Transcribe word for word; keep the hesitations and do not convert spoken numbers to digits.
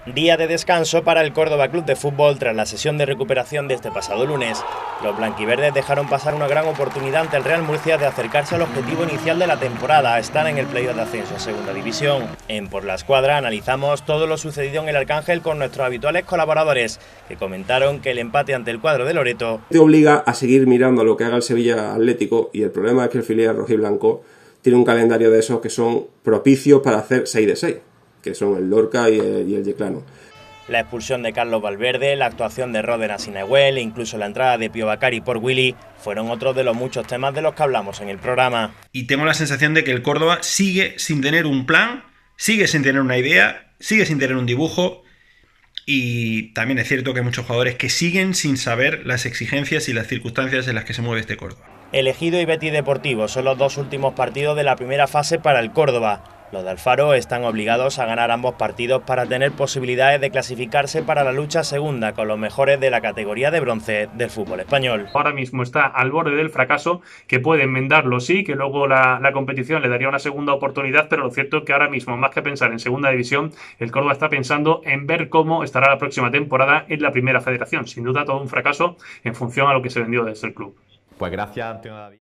Día de descanso para el Córdoba Club de Fútbol tras la sesión de recuperación de este pasado lunes. Los blanquiverdes dejaron pasar una gran oportunidad ante el Real Murcia de acercarse al objetivo inicial de la temporada, estar en el playoff de ascenso en Segunda División. En Por la Escuadra analizamos todo lo sucedido en el Arcángel con nuestros habituales colaboradores, que comentaron que el empate ante el cuadro de Loreto te obliga a seguir mirando lo que haga el Sevilla Atlético, y el problema es que el filial rojiblanco tiene un calendario de esos que son propicios para hacer seis de seis. Que son el Lorca y el, y el Yeclano. La expulsión de Carlos Valverde, la actuación de Ródenas y Nahuel e incluso la entrada de Pío Bacari por Willy fueron otros de los muchos temas de los que hablamos en el programa. Y tengo la sensación de que el Córdoba sigue sin tener un plan, sigue sin tener una idea, sigue sin tener un dibujo, y también es cierto que hay muchos jugadores que siguen sin saber las exigencias y las circunstancias en las que se mueve este Córdoba. El Ejido y Betis Deportivo son los dos últimos partidos de la primera fase para el Córdoba. Los de Alfaro están obligados a ganar ambos partidos para tener posibilidades de clasificarse para la lucha segunda con los mejores de la categoría de bronce del fútbol español. Ahora mismo está al borde del fracaso, que puede enmendarlo, sí, que luego la, la competición le daría una segunda oportunidad, pero lo cierto es que ahora mismo, más que pensar en segunda división, el Córdoba está pensando en ver cómo estará la próxima temporada en la primera federación. Sin duda todo un fracaso en función a lo que se vendió desde el club. Pues gracias, Antonio David.